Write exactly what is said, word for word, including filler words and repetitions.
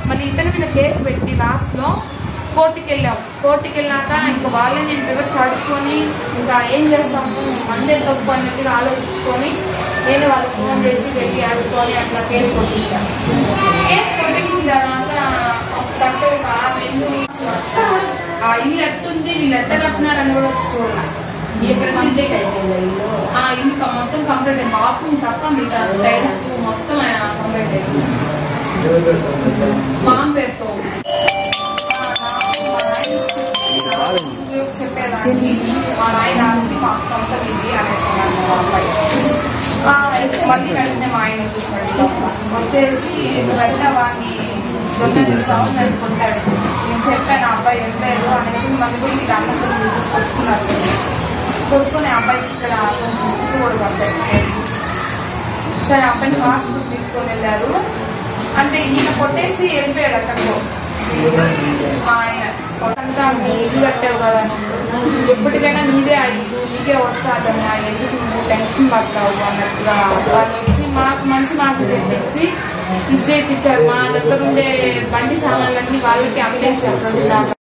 మళ్ళీ ఇతని మీద కేసు పెట్టి లాస్ట్ లో కోర్టుకి వెళ్ళాం. కోర్టుకి వెళ్ళాక ఇంకా వాళ్ళే నేను రివర్స్ అడుచుకొని ఇంకా ఏం చేస్తాము మందే తప్పు అన్నట్టుగా ఆలోచించుకొని నేను వాళ్ళకి ఫోన్ చేసి వెళ్ళి అడుగుకొని అట్లా కేసు కొట్టించాను. కేసు కొట్టించిన తర్వాత ఆ ఇల్లు ఎట్టుంది, వీళ్ళు ఎట్ట కట్టినారని కూడా చూడాలి. ఇక్కడ కంప్లీట్ అయిపోయింది ఇల్లు. ఆ ఇల్లు మొత్తం కంప్లీట్ అయింది. బాత్రూమ్ తప్ప మిగతా టైల్స్ మొత్తం కంప్లీట్ అయింది. మామ పేరుతో చెప్పేదాన్ని మా నాయన ఆస్తి మాకు సొంతం ఇది అనేస్తున్నాను. మా అబ్బాయి మళ్ళీ వెంటనే మా ఆయన వచ్చేసాడు. వచ్చేసి వెంట వాడిని దొంగలిస్తావు చదువుకుంటాడు. నేను చెప్పాను అబ్బాయి వెళ్ళలేదు అనేసి మళ్ళీ వీళ్ళు అన్నతో కొట్టుకున్నారు. కొట్టుకుని అబ్బాయికి ఇక్కడ కొంచెం ముక్కు కూడా పడ్డాయి. సరే అబ్బాయిని హాస్పిటల్ తీసుకొని వెళ్ళారు. అంటే ఈయన కొట్టేసి వెళ్ళిపోయాడు అక్కడికో. ఆయన కొట్టంతా నీ ఇల్లు కట్టావు కదా, ఎప్పటికైనా నీదే ఆ ఇల్లు నీకే వస్తాదన్నా, ఎందుకు నువ్వు టెన్షన్ పడతావు అన్నట్టుగా వాళ్ళు వచ్చి మాకు మంచి మాటలు తెప్పించి ఇది చేయించారు. మా దగ్గర ఉండే బండి సామాన్లన్నీ వాళ్ళకి అమ్మేసారు.